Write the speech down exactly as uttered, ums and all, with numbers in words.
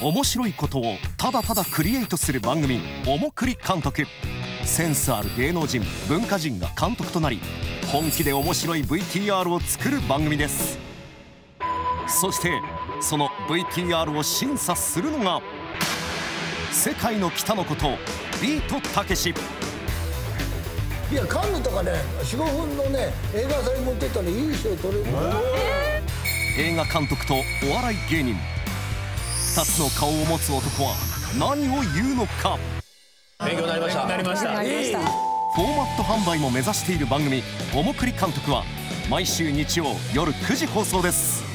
面白いことをただただクリエイトする番組「おもくり監督」。センスある芸能人文化人が監督となり、本気で面白い ブイティーアール を作る番組です。そしてその ブイティーアール を審査するのが世界の北のことビートたけし。 いや、カンヌとかね、よん、ごふんのね映画祭持ってったらいい賞取れる。 映画監督とお笑い芸人、ふたつの顔を持つ男は何を言うのか。 勉強になりました。なりました。 フォーマット販売も目指している番組「おもくり監督」は毎週日曜夜くじ放送です。